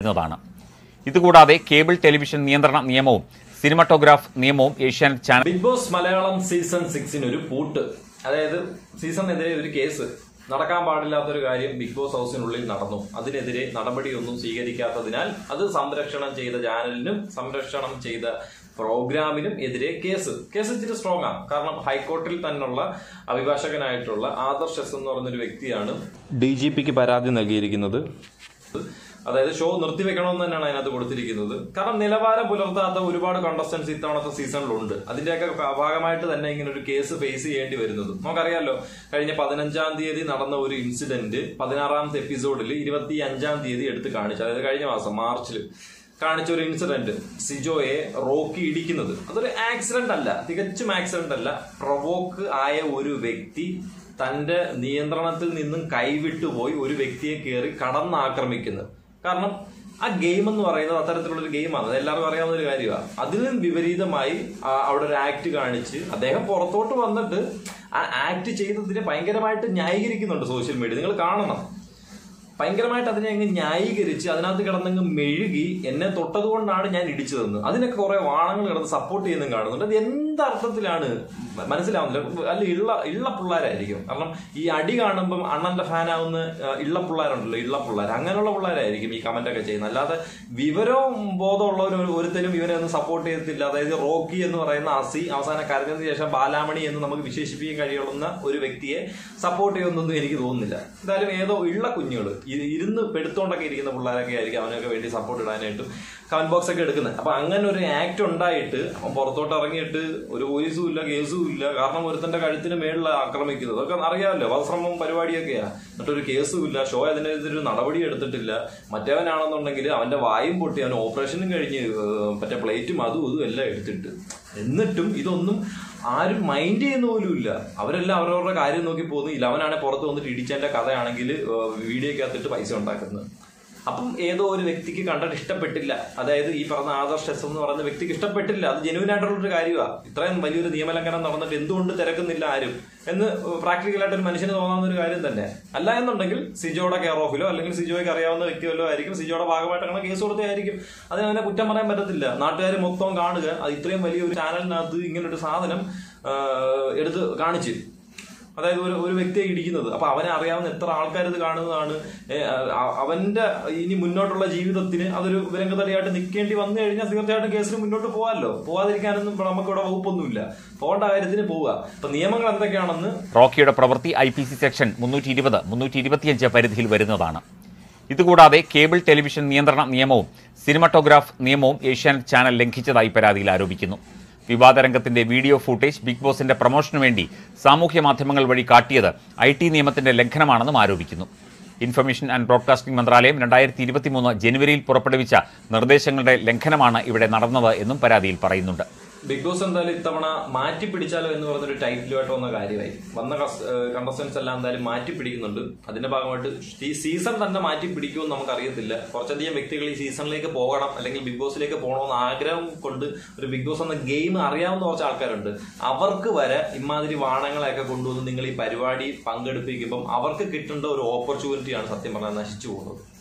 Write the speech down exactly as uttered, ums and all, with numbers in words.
വരുന്നതാണ്. ഇതുകൂടാതെ cable television നിയന്ത്രണ നിയമവും സിനിമാറ്റോഗ്രാഫ് നിയമവും Asianet channel. Big boss Malayalam season സിക്സിന് ഒരു പൂട്ട്, അതായത് സീസണിനെതിരെ ഒരു കേസ്, നടക്കാൻ പാടില്ലാത്തൊരു കാര്യം ബിഗ് ബോസ് ഹൗസിനുള്ളിൽ നടന്നു. അതിനെതിരെ നടപടിയൊന്നും സ്വീകരിക്കാത്തതിനാൽ അത് സംരക്ഷണം ചെയ്ത ചാനലിനും സംരക്ഷണം ചെയ്ത പ്രോഗ്രാമിനും എതിരെ കേസ് കേസ് ഇച്ചിരി സ്ട്രോങ് ആണ്. കാരണം ഹൈക്കോർട്ടിൽ തന്നെയുള്ള അഭിഭാഷകനായിട്ടുള്ള ആദർശ് എസ് എന്ന് പറഞ്ഞൊരു വ്യക്തിയാണ് ഡി ജി പിക്ക് പരാതി നൽകിയിരിക്കുന്നത്. അതായത് ഷോ നിർത്തിവെക്കണമെന്ന് തന്നെയാണ് അതിനകത്ത് കൊടുത്തിരിക്കുന്നത്. കാരണം നിലവാരം പുലർത്താത്ത ഒരുപാട് കണ്ടസ്റ്റൻസ് ഇത്തവണത്തെ സീസണിലുണ്ട്. അതിന്റെയൊക്കെ ഭാഗമായിട്ട് തന്നെ ഇങ്ങനെ ഒരു കേസ് ഫേസ് ചെയ്യേണ്ടി വരുന്നത് നമുക്കറിയാലോ. കഴിഞ്ഞ പതിനഞ്ചാം തീയതി നടന്ന ഒരു ഇൻസിഡന്റ് പതിനാറാമത്തെ എപ്പിസോഡിൽ ഇരുപത്തി അഞ്ചാം തീയതി എടുത്ത് കാണിച്ചു. അതായത് കഴിഞ്ഞ മാസം മാർച്ചിൽ കാണിച്ച ഒരു ഇൻസിഡന്റ്, സിജോയെ റോക്കി ഇടിക്കുന്നത്. അതൊരു ആക്സിഡന്റ് അല്ല, തികച്ചും ആക്സിഡന്റ് അല്ല. പ്രൊവോക്ക് ആയ ഒരു വ്യക്തി തന്റെ നിയന്ത്രണത്തിൽ നിന്നും കൈവിട്ടുപോയി ഒരു വ്യക്തിയെ കയറി കടന്നാക്രമിക്കുന്നത്. കാരണം ആ ഗെയിം എന്ന് പറയുന്നത് അത്തരത്തിലുള്ളൊരു ഗെയിമാണ്, അത് എല്ലാവർക്കും അറിയാവുന്ന ഒരു കാര്യമാണ്. അതിനും വിപരീതമായി അവിടെ ഒരു ആക്ട് കാണിച്ച് അദ്ദേഹം പുറത്തോട്ട് വന്നിട്ട് ആ ആക്ട് ചെയ്തതിനെ ഭയങ്കരമായിട്ട് ന്യായീകരിക്കുന്നുണ്ട് സോഷ്യൽ മീഡിയ. നിങ്ങൾ കാണണം, ഭയങ്കരമായിട്ട് അതിനെ അങ്ങ് ന്യായീകരിച്ച് അതിനകത്ത് കിടന്നങ്ങ് മെഴുകി എന്നെ തൊട്ടത് കൊണ്ടാണ് ഞാൻ ഇടിച്ചതെന്ന് അതിനൊക്കെ കുറെ വാണങ്ങൾ കിടന്ന് സപ്പോർട്ട് ചെയ്യുന്നതും കാണുന്നുണ്ട്. അത് എന്തർത്ഥത്തിലാണ് മനസ്സിലാവുന്നില്ല. അല്ല, ഇള്ള ഇള്ള പിള്ളേരായിരിക്കും. കാരണം ഈ അടി കാണുമ്പം അണ്ണന്റെ ഫാനാവുന്ന ഇള്ള പിള്ളേരുണ്ടല്ലോ, ഇള്ള പിള്ളേർ, അങ്ങനെയുള്ള പിള്ളേരായിരിക്കും ഈ കമന്റ് ഒക്കെ ചെയ്യുന്നത്. അല്ലാതെ വിവരവും ബോധമുള്ളവർ ഒരുത്തരും ഇവരെ ഒന്നും സപ്പോർട്ട് ചെയ്യത്തില്ല. അതായത് റോക്കി എന്ന് പറയുന്ന അസി അവസാനം കരഞ്ഞതിന് ശേഷം ബാലാമണി എന്ന് നമുക്ക് വിശേഷിപ്പിക്കാൻ കഴിയുന്ന ഒരു വ്യക്തിയെ സപ്പോർട്ട് ചെയ്യുന്നൊന്നും എനിക്ക് തോന്നുന്നില്ല. എന്തായാലും ഏതോ ഇള്ള കുഞ്ഞുങ്ങൾ ഇരുന്ന് പെടുത്തോണ്ടൊക്കെ ഇരിക്കുന്ന പിള്ളേരൊക്കെ ആയിരിക്കും അവനൊക്കെ വേണ്ടി സപ്പോർട്ട് ഇടാനായിട്ടും കമന്റ് ബോക്സ് ഒക്കെ എടുക്കുന്നത്. അപ്പൊ അങ്ങനെ ഒരു ആക്ട് ഉണ്ടായിട്ട് അവൻ പുറത്തോട്ട് ഇറങ്ങിയിട്ട് ഒരു പോലീസും ഇല്ല, കേസും ഇല്ല. കാരണം ഒരുത്തന്റെ കഴുത്തിന് മേളിൽ ആക്രമിക്കുന്നത് അതൊക്കെ അറിയാമല്ലോ, വധശ്രമം പരിപാടിയൊക്കെയാ. എന്നിട്ടൊരു കേസും ഇല്ല, ഷോ അതിനെതിരെ നടപടി എടുത്തിട്ടില്ല. മറ്റവനാണെന്നുണ്ടെങ്കിൽ അവന്റെ വായും പൊട്ടി അവൻ ഓപ്പറേഷനും കഴിഞ്ഞ് മറ്റേ പ്ലേറ്റും അതും ഇതും എല്ലാം എടുത്തിട്ട്, എന്നിട്ടും ഇതൊന്നും ആരും മൈൻഡ് ചെയ്യുന്ന പോലും ഇല്ല. അവരെല്ലാം അവരവരുടെ കാര്യം നോക്കി പോകുന്നില്ല. അവനാണെങ്കിൽ പുറത്ത് വന്നിട്ട് ഇടിച്ചതിന്റെ കഥയാണെങ്കിൽ വീഡിയോക്കകത്തിട്ട് പൈസ ഉണ്ടാക്കുന്നത്. അപ്പം ഏതോ ഒരു വ്യക്തിക്ക് കണ്ടിട്ട് ഇഷ്ടപ്പെട്ടില്ല. അതായത് ഈ പറഞ്ഞ ആദർശ് എസ് എന്ന് പറയുന്ന വ്യക്തിക്ക് ഇഷ്ടപ്പെട്ടില്ല. അത് ജെനുവിൻ ആയിട്ടുള്ളൊരു കാര്യമാണ്. ഇത്രയും വലിയൊരു നിയമലംഘനം നടന്നിട്ട് എന്തുകൊണ്ട് തിരക്കുന്നില്ല ആരും എന്ന് പ്രാക്ടിക്കലായിട്ട് ഒരു മനുഷ്യന് തോന്നാവുന്ന ഒരു കാര്യം തന്നെ. അല്ല എന്നുണ്ടെങ്കിൽ സിജോയുടെ കെയർ ഓഫിലോ അല്ലെങ്കിൽ സിജോയ്ക്ക് അറിയാവുന്ന വ്യക്തികളോ ആയിരിക്കും, സിജോയുടെ ഭാഗമായിട്ടാണ് കേസ് കൊടുത്തതായിരിക്കും. അതിന് അവനെ കുറ്റം പറയാൻ പറ്റത്തില്ല. നാട്ടുകാർ മൊത്തം കാണുക, അത് ഇത്രയും വലിയൊരു ചാനലിനകത്ത് ഇങ്ങനൊരു സാധനം എടുത്ത് കാണിച്ച്, അതായത് ഒരു ഒരു വ്യക്തിയെ ഇടിക്കുന്നത്. അപ്പൊ അവനെ അറിയാവുന്ന എത്ര ആൾക്കാർ ഇത് കാണുന്നതാണ്. അവന്റെ ഇനി മുന്നോട്ടുള്ള ജീവിതത്തിന് അതൊരു വിലങ്ങതടിയായിട്ട് നിൽക്കേണ്ടി വന്നു കഴിഞ്ഞാൽ തീർച്ചയായിട്ടും കേസിന് മുന്നോട്ട് പോകാമല്ലോ. പോകാതിരിക്കാനൊന്നും നമുക്കിവിടെ വകുപ്പൊന്നുമില്ല. പോകേണ്ട കാര്യത്തിന് പോവുക. അപ്പൊ നിയമങ്ങൾ എന്തൊക്കെയാണെന്ന്. റോക്കിയുടെ പ്രവൃത്തി ഐ പി സി സെക്ഷൻ മുന്നൂറ്റി ഇരുപത് മുന്നൂറ്റി ഇരുപത്തിയഞ്ച് പരിധിയിൽ വരുന്നതാണ്. ഇതുകൂടാതെ കേബിൾ ടെലിവിഷൻ നിയന്ത്രണ നിയമവും സിനിമാറ്റോഗ്രാഫ് നിയമവും ഏഷ്യാനെറ്റ് ചാനൽ ലംഘിച്ചതായി പരാതിയിൽ ആരോപിക്കുന്നു. വിവാദരംഗത്തിന്റെ വീഡിയോ ഫൂട്ടേജ് ബിഗ് ബോസിന്റെ പ്രൊമോഷനു വേണ്ടി സാമൂഹ്യ മാധ്യമങ്ങൾ വഴി കാട്ടിയത് ഐ ടി നിയമത്തിന്റെ ലംഘനമാണെന്നും ആരോപിക്കുന്നു. ഇൻഫർമേഷൻ ആൻഡ് ബ്രോഡ്കാസ്റ്റിംഗ് മന്ത്രാലയം രണ്ടായിരത്തി ഇരുപത്തിമൂന്ന് ജനുവരിയിൽ പുറപ്പെടുവിച്ച നിർദ്ദേശങ്ങളുടെ ലംഘനമാണ് ഇവിടെ നടന്നത് എന്നും പരാതിയിൽ പറയുന്നുണ്ട്. ബിഗ് ബോസ് എന്തായാലും ഇത്തവണ മാറ്റി പിടിച്ചാലോ എന്ന് പറഞ്ഞൊരു ടൈറ്റിലുമായിട്ട് വന്ന കാര്യമായി. വന്ന കണ്ടസ്റ്റൻസ് എല്ലാം എന്തായാലും മാറ്റി പിടിക്കുന്നുണ്ട്. അതിന്റെ ഭാഗമായിട്ട് ഈ സീസൺ തന്നെ മാറ്റി പിടിക്കുമെന്ന് നമുക്കറിയത്തില്ല. കുറച്ചധികം വ്യക്തികൾ ഈ സീസണിലേക്ക് പോകണം അല്ലെങ്കിൽ ബിഗ് ബോസിലേക്ക് പോകണമെന്ന് ആഗ്രഹം കൊണ്ട് ഒരു ബിഗ് ബോസ് എന്ന ഗെയിം അറിയാവുന്ന കുറച്ച് ആൾക്കാരുണ്ട്. അവർക്ക് വരെ ഇമാതിരി വാണങ്ങളെയൊക്കെ കൊണ്ടുവന്ന് നിങ്ങൾ ഈ പരിപാടി പങ്കെടുപ്പിക്കുമ്പം അവർക്ക് കിട്ടേണ്ട ഒരു ഓപ്പർച്യൂണിറ്റിയാണ് സത്യം പറഞ്ഞാൽ നശിച്ചു പോകുന്നത്.